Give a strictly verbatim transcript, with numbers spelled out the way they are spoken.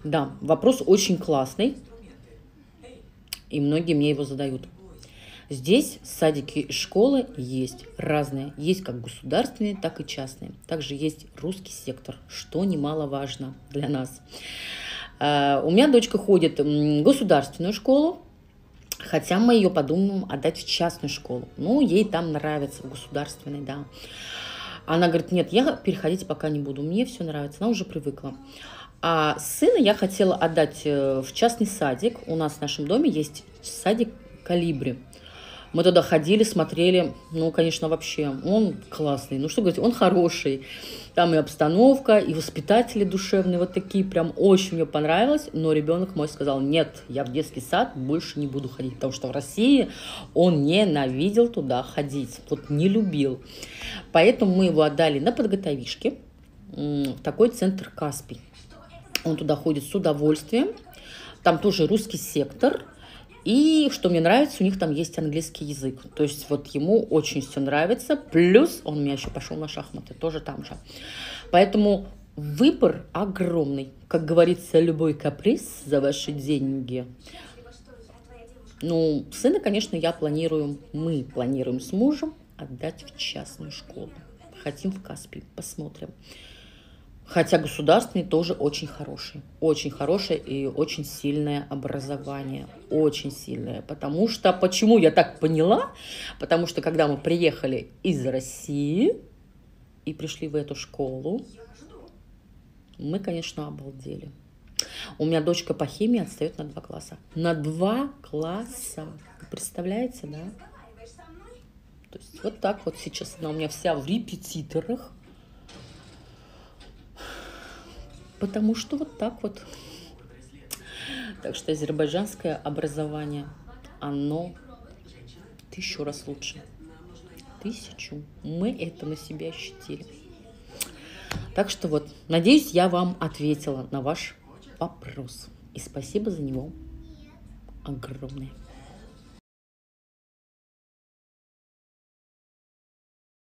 Да, вопрос очень классный, и многие мне его задают. Здесь садики и школы есть разные. Есть как государственные, так и частные. Также есть русский сектор, что немаловажно для нас. У меня дочка ходит в государственную школу, хотя мы ее подумаем отдать в частную школу. Ну, ей там нравится, в государственной, да. Она говорит, нет, я переходить пока не буду, мне все нравится, она уже привыкла. А сына я хотела отдать в частный садик. У нас в нашем доме есть садик «Колибри». Мы туда ходили, смотрели, ну, конечно, вообще, он классный, ну, что говорить, он хороший. Там и обстановка, и воспитатели душевные, вот такие, прям очень мне понравилось. Но ребенок мой сказал, нет, я в детский сад больше не буду ходить, потому что в России он ненавидел туда ходить, вот не любил. Поэтому мы его отдали на подготовишки в такой центр «Каспий». Он туда ходит с удовольствием, там тоже русский сектор. И что мне нравится, у них там есть английский язык. То есть вот ему очень все нравится. Плюс он у меня еще пошел на шахматы, тоже там же. Поэтому выбор огромный. Как говорится, любой каприз за ваши деньги. Ну, сына, конечно, я планирую, мы планируем с мужем отдать в частную школу. Хотим в Каспий, посмотрим. Хотя государственный тоже очень хороший. Очень хорошее и очень сильное образование. Очень сильное. Потому что, почему я так поняла? Потому что, когда мы приехали из России и пришли в эту школу, мы, конечно, обалдели. У меня дочка по химии отстает на два класса. На два класса. Вы представляете, да? То есть вот так вот сейчас она у меня вся в репетиторах. Потому что вот так вот. Так что азербайджанское образование, оно тысячу раз лучше. Тысячу. Мы это на себя ощутили. Так что вот, надеюсь, я вам ответила на ваш вопрос. И спасибо за него огромное.